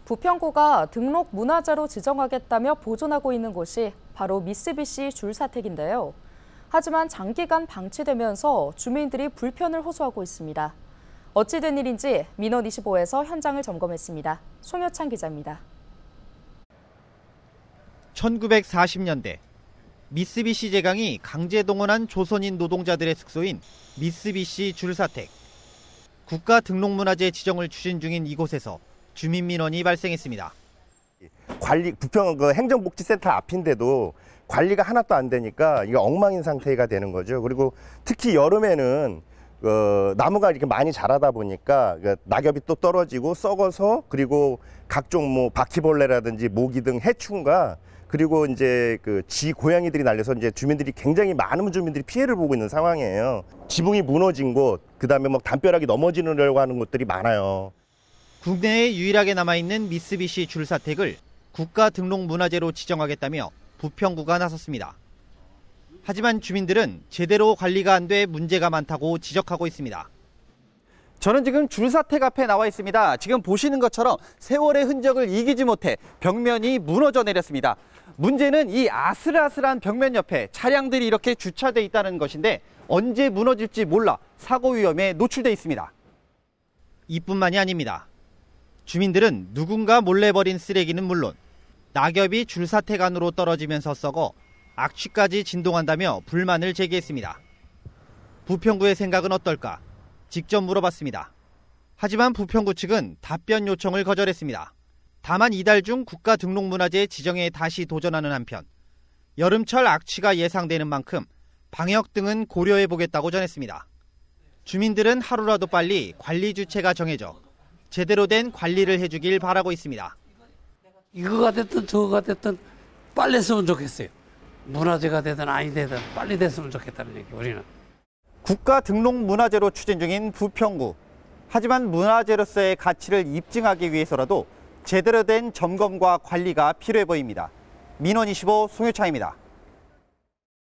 부평구가 등록 문화재로 지정하겠다며 보존하고 있는 곳이 바로 미쓰비시 줄사택인데요. 하지만 장기간 방치되면서 주민들이 불편을 호소하고 있습니다. 어찌 된 일인지 민원25에서 현장을 점검했습니다. 송효찬 기자입니다. 1940년대 미쓰비시 제강이 강제 동원한 조선인 노동자들의 숙소인 미쓰비시 줄사택. 국가 등록문화재 지정을 추진 중인 이곳에서 주민 민원이 발생했습니다. 부평 행정복지센터 앞인데도 관리가 하나도 안 되니까 이게 엉망인 상태가 되는 거죠. 그리고 특히 여름에는 나무가 이렇게 많이 자라다 보니까 낙엽이 또 떨어지고 썩어서, 그리고 각종 바퀴벌레라든지 모기 등 해충과, 그리고 이제 쥐 고양이들이 날려서 이제 주민들이 굉장히 많은 주민들이 피해를 보고 있는 상황이에요. 지붕이 무너진 곳, 그다음에 담벼락이 넘어지려고 하는 곳들이 많아요. 국내에 유일하게 남아있는 미쓰비시 줄사택을 국가 등록문화재로 지정하겠다며 부평구가 나섰습니다. 하지만 주민들은 제대로 관리가 안 돼 문제가 많다고 지적하고 있습니다. 저는 지금 줄사택 앞에 나와 있습니다. 지금 보시는 것처럼 세월의 흔적을 이기지 못해 벽면이 무너져 내렸습니다. 문제는 이 아슬아슬한 벽면 옆에 차량들이 이렇게 주차돼 있다는 것인데 언제 무너질지 몰라 사고 위험에 노출돼 있습니다. 이뿐만이 아닙니다. 주민들은 누군가 몰래 버린 쓰레기는 물론 낙엽이 줄사택 안으로 떨어지면서 썩어 악취까지 진동한다며 불만을 제기했습니다. 부평구의 생각은 어떨까? 직접 물어봤습니다. 하지만 부평구 측은 답변 요청을 거절했습니다. 다만 이달 중 국가 등록문화재 지정에 다시 도전하는 한편 여름철 악취가 예상되는 만큼 방역 등은 고려해보겠다고 전했습니다. 주민들은 하루라도 빨리 관리 주체가 정해져 제대로 된 관리를 해주길 바라고 있습니다. 이거가 됐든 저거가 됐든 빨리 했으면 좋겠어요. 문화재가 되든 아니 되든 빨리 됐으면 좋겠다는 얘기, 우리는. 국가 등록문화재로 추진 중인 부평구. 하지만 문화재로서의 가치를 입증하기 위해서라도 제대로 된 점검과 관리가 필요해 보입니다. 민원25 송효창입니다.